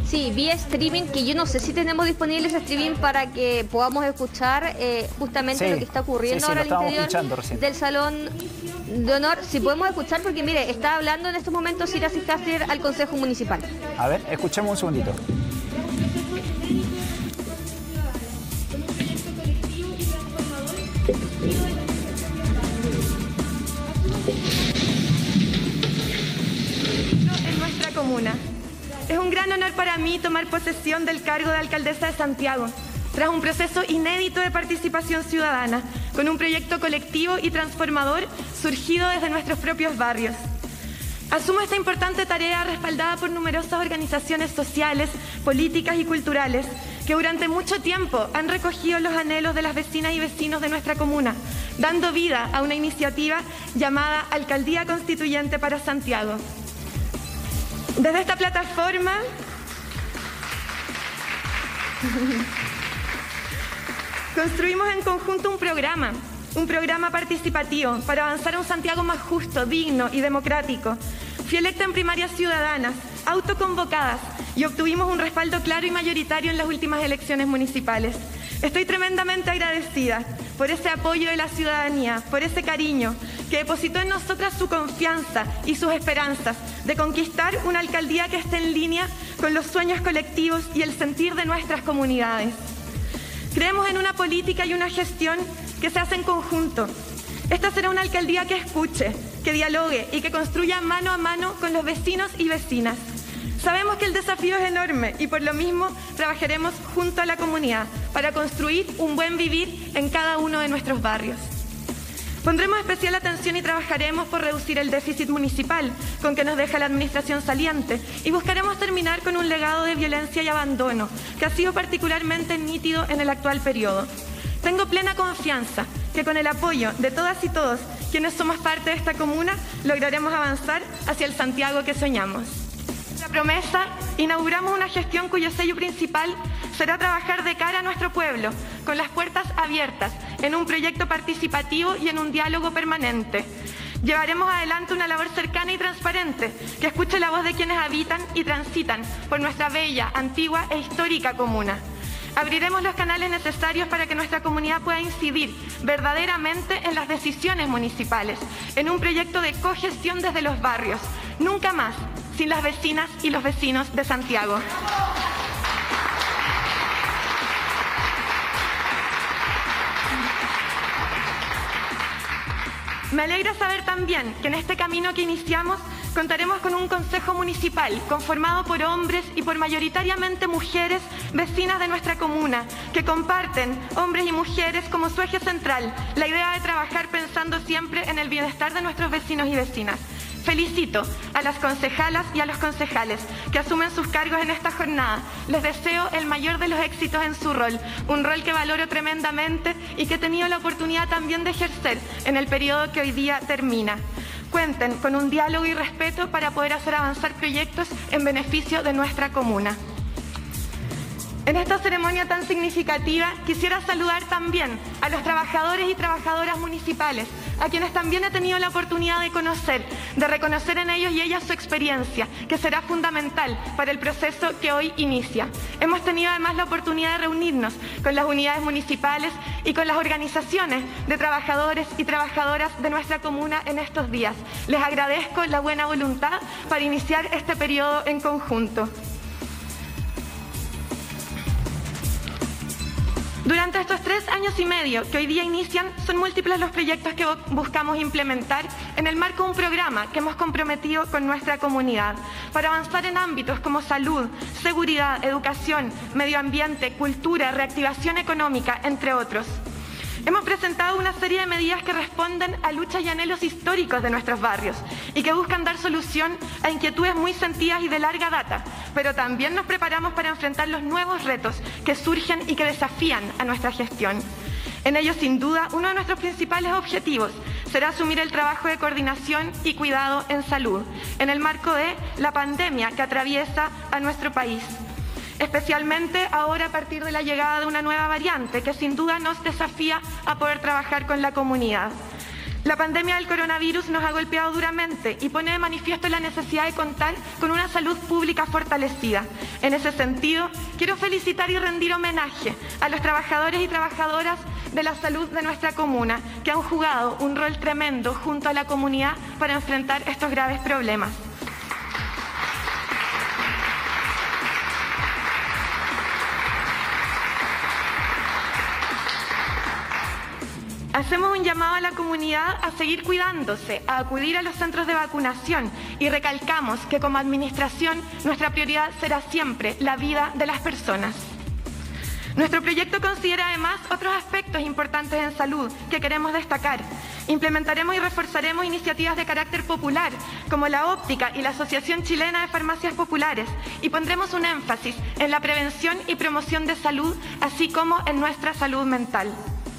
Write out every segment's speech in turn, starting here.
Sí, vía streaming, que yo no sé si tenemos disponible ese streaming para que podamos escuchar justamente lo que está ocurriendo ahora al interior del Salón de Honor. Si podemos escuchar, porque mire, está hablando en estos momentos Ira Sicastir al Consejo Municipal. A ver, escuchemos un segundito. En nuestra comuna. Es un gran honor para mí tomar posesión del cargo de alcaldesa de Santiago, tras un proceso inédito de participación ciudadana, con un proyecto colectivo y transformador surgido desde nuestros propios barrios. Asumo esta importante tarea respaldada por numerosas organizaciones sociales, políticas y culturales que durante mucho tiempo han recogido los anhelos de las vecinas y vecinos de nuestra comuna, dando vida a una iniciativa llamada Alcaldía Constituyente para Santiago. Desde esta plataforma construimos en conjunto un programa participativo para avanzar a un Santiago más justo, digno y democrático. Fui electa en primarias ciudadanas, autoconvocadas, y obtuvimos un respaldo claro y mayoritario en las últimas elecciones municipales. Estoy tremendamente agradecida por ese apoyo de la ciudadanía, por ese cariño que depositó en nosotras su confianza y sus esperanzas de conquistar una alcaldía que esté en línea con los sueños colectivos y el sentir de nuestras comunidades. Creemos en una política y una gestión que se hace en conjunto. Esta será una alcaldía que escuche, que dialogue y que construya mano a mano con los vecinos y vecinas. Sabemos que el desafío es enorme y por lo mismo trabajaremos junto a la comunidad para construir un buen vivir en cada uno de nuestros barrios. Pondremos especial atención y trabajaremos por reducir el déficit municipal con que nos deja la administración saliente y buscaremos terminar con un legado de violencia y abandono que ha sido particularmente nítido en el actual periodo. Tengo plena confianza que con el apoyo de todas y todos quienes somos parte de esta comuna lograremos avanzar hacia el Santiago que soñamos. La promesa, inauguramos una gestión cuyo sello principal será trabajar de cara a nuestro pueblo, con las puertas abiertas, en un proyecto participativo y en un diálogo permanente. Llevaremos adelante una labor cercana y transparente, que escuche la voz de quienes habitan y transitan por nuestra bella, antigua e histórica comuna. Abriremos los canales necesarios para que nuestra comunidad pueda incidir verdaderamente en las decisiones municipales, en un proyecto de cogestión desde los barrios. Nunca más sin las vecinas y los vecinos de Santiago. Me alegra saber también que en este camino que iniciamos contaremos con un consejo municipal conformado por hombres y por mayoritariamente mujeres vecinas de nuestra comuna, que comparten, hombres y mujeres, como su eje central, la idea de trabajar pensando siempre en el bienestar de nuestros vecinos y vecinas. Felicito a las concejalas y a los concejales que asumen sus cargos en esta jornada. Les deseo el mayor de los éxitos en su rol, un rol que valoro tremendamente y que he tenido la oportunidad también de ejercer en el periodo que hoy día termina. Cuenten con un diálogo y respeto para poder hacer avanzar proyectos en beneficio de nuestra comuna. En esta ceremonia tan significativa quisiera saludar también a los trabajadores y trabajadoras municipales, a quienes también he tenido la oportunidad de conocer, de reconocer en ellos y ellas su experiencia, que será fundamental para el proceso que hoy inicia. Hemos tenido además la oportunidad de reunirnos con las unidades municipales y con las organizaciones de trabajadores y trabajadoras de nuestra comuna en estos días. Les agradezco la buena voluntad para iniciar este periodo en conjunto. Durante estos 3 años y medio que hoy día inician, son múltiples los proyectos que buscamos implementar en el marco de un programa que hemos comprometido con nuestra comunidad para avanzar en ámbitos como salud, seguridad, educación, medio ambiente, cultura, reactivación económica, entre otros. Hemos presentado una serie de medidas que responden a luchas y anhelos históricos de nuestros barrios y que buscan dar solución a inquietudes muy sentidas y de larga data, pero también nos preparamos para enfrentar los nuevos retos que surgen y que desafían a nuestra gestión. En ello, sin duda, uno de nuestros principales objetivos será asumir el trabajo de coordinación y cuidado en salud, en el marco de la pandemia que atraviesa a nuestro país. Especialmente ahora a partir de la llegada de una nueva variante que sin duda nos desafía a poder trabajar con la comunidad. La pandemia del coronavirus nos ha golpeado duramente y pone de manifiesto la necesidad de contar con una salud pública fortalecida. En ese sentido, quiero felicitar y rendir homenaje a los trabajadores y trabajadoras de la salud de nuestra comuna, que han jugado un rol tremendo junto a la comunidad para enfrentar estos graves problemas. Hacemos un llamado a la comunidad a seguir cuidándose, a acudir a los centros de vacunación y recalcamos que como administración nuestra prioridad será siempre la vida de las personas. Nuestro proyecto considera además otros aspectos importantes en salud que queremos destacar. Implementaremos y reforzaremos iniciativas de carácter popular, como la óptica y la Asociación Chilena de Farmacias Populares, y pondremos un énfasis en la prevención y promoción de salud, así como en nuestra salud mental.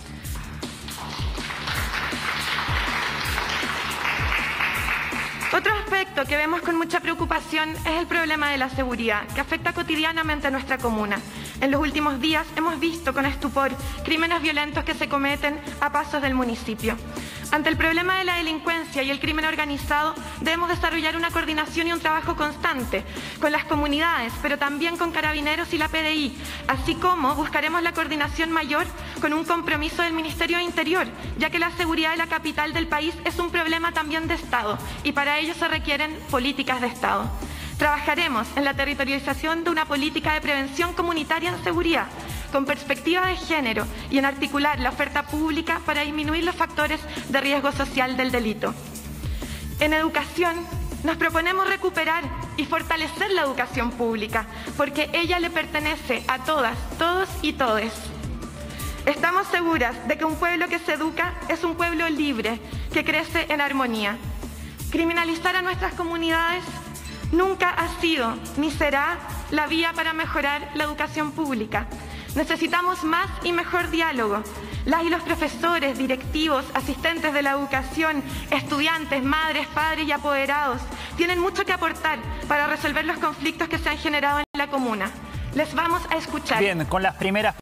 Otro aspecto que vemos con mucha preocupación es el problema de la seguridad, que afecta cotidianamente a nuestra comuna. En los últimos días hemos visto con estupor crímenes violentos que se cometen a pasos del municipio. Ante el problema de la delincuencia y el crimen organizado, debemos desarrollar una coordinación y un trabajo constante con las comunidades, pero también con Carabineros y la PDI, así como buscaremos la coordinación mayor con un compromiso del Ministerio de Interior, ya que la seguridad de la capital del país es un problema también de Estado y para ello se requieren políticas de Estado. Trabajaremos en la territorialización de una política de prevención comunitaria en seguridad, con perspectiva de género y en articular la oferta pública para disminuir los factores de riesgo social del delito. En educación, nos proponemos recuperar y fortalecer la educación pública, porque ella le pertenece a todas, todos y todes. Estamos seguras de que un pueblo que se educa es un pueblo libre, que crece en armonía. Criminalizar a nuestras comunidades nunca ha sido ni será la vía para mejorar la educación pública. Necesitamos más y mejor diálogo. Las y los profesores, directivos, asistentes de la educación, estudiantes, madres, padres y apoderados tienen mucho que aportar para resolver los conflictos que se han generado en la comuna. Les vamos a escuchar. Bien, con las primeras